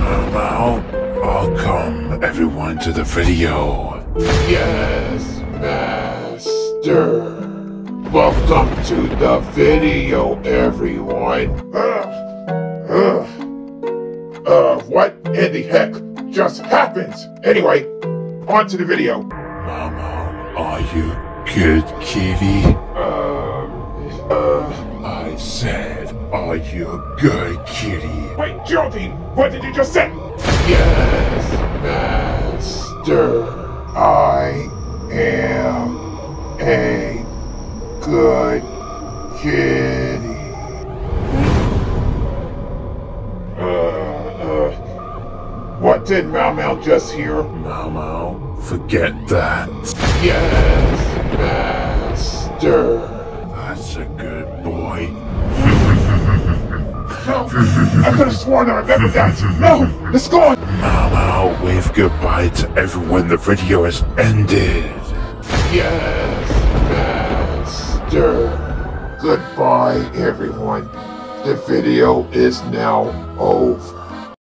Mao Mao, welcome everyone to the video. Yes, Master. Welcome to the video, everyone. What in the heck just happened? Anyway, on to the video. Mao Mao, are you good, kitty? I said, are you a good kitty? Wait, Geraldine, what did you just say? Yes, Master. I am a good kitty. What did Mao Mao just hear? Mao Mao, forget that. Yes, Master. That's a good boy. No, I could have sworn I remembered that. No, it's gone. Mao Mao, wave goodbye to everyone. The video has ended. Yes, Master. Goodbye, everyone. The video is now over.